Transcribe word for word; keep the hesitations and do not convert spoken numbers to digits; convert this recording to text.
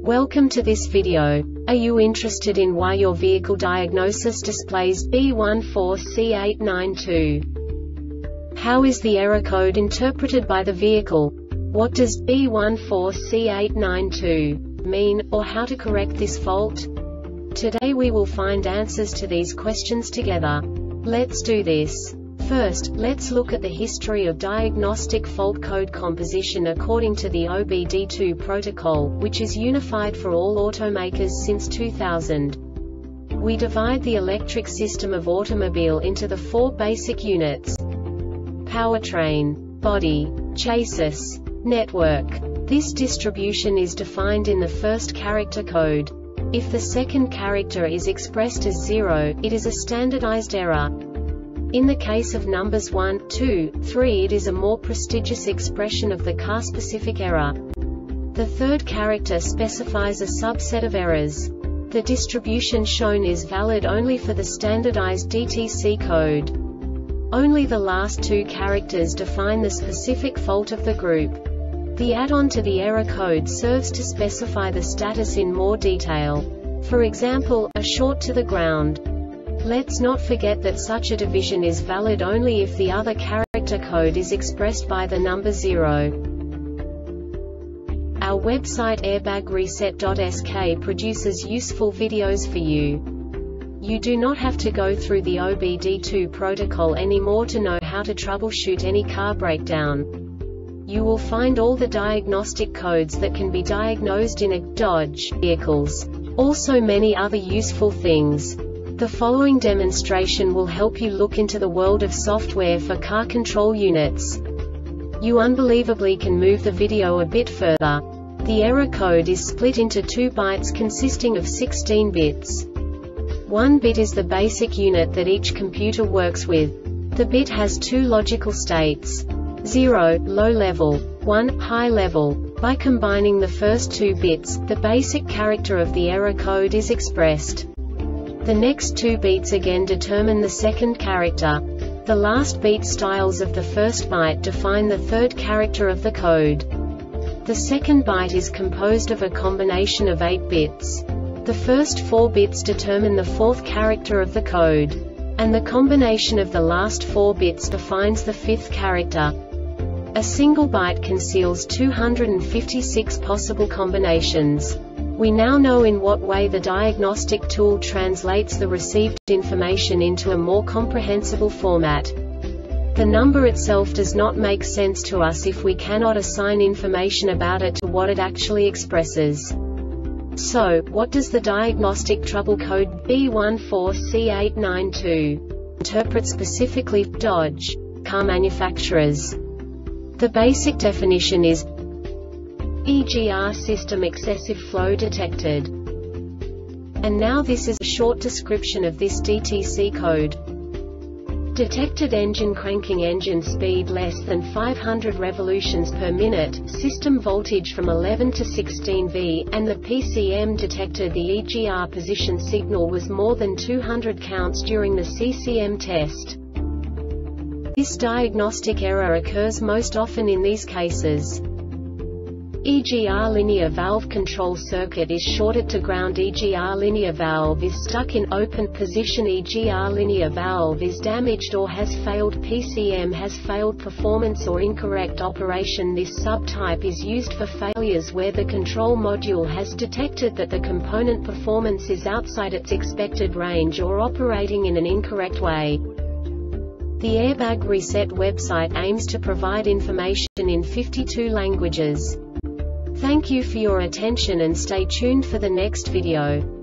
Welcome to this video. Are you interested in why your vehicle diagnosis displays B one four C eight nine two? How is the error code interpreted by the vehicle? What does B one four C eight nine two mean, or how to correct this fault? Today we will find answers to these questions together. Let's do this. First, let's look at the history of diagnostic fault code composition according to the O B D two protocol, which is unified for all automakers since two thousand. We divide the electric system of automobile into the four basic units: powertrain, body, chassis, network. This distribution is defined in the first character code. If the second character is expressed as zero, it is a standardized error. In the case of numbers one, two, three, it is a more prestigious expression of the car-specific error. The third character specifies a subset of errors. The distribution shown is valid only for the standardized D T C code. Only the last two characters define the specific fault of the group. The add-on to the error code serves to specify the status in more detail. For example, a short to the ground. Let's not forget that such a division is valid only if the other character code is expressed by the number zero. Our website airbag reset dot S K produces useful videos for you. You do not have to go through the O B D two protocol anymore to know how to troubleshoot any car breakdown. You will find all the diagnostic codes that can be diagnosed in a Dodge vehicles. Also many other useful things. The following demonstration will help you look into the world of software for car control units. You unbelievably can move the video a bit further. The error code is split into two bytes consisting of sixteen bits. One bit is the basic unit that each computer works with. The bit has two logical states: zero, low level, one, high level. By combining the first two bits, the basic character of the error code is expressed. The next two beats again determine the second character. The last beat styles of the first byte define the third character of the code. The second byte is composed of a combination of eight bits. The first four bits determine the fourth character of the code. And the combination of the last four bits defines the fifth character. A single byte conceals two hundred fifty-six possible combinations. We now know in what way the diagnostic tool translates the received information into a more comprehensible format. The number itself does not make sense to us if we cannot assign information about it to what it actually expresses. So, what does the diagnostic trouble code B one four C eight nine two interpret specifically for Dodge car manufacturers? The basic definition is E G R system excessive flow detected. And now this is a short description of this D T C code. Detected engine cranking, engine speed less than five hundred revolutions per minute, system voltage from eleven to sixteen volts, and the P C M detected the E G R position signal was more than two hundred counts during the C C M test. This diagnostic error occurs most often in these cases: E G R linear valve control circuit is shorted to ground, E G R linear valve is stuck in open position, E G R linear valve is damaged or has failed, P C M has failed performance or incorrect operation. This subtype is used for failures where the control module has detected that the component performance is outside its expected range or operating in an incorrect way. The Airbag Reset website aims to provide information in fifty-two languages. Thank you for your attention and stay tuned for the next video.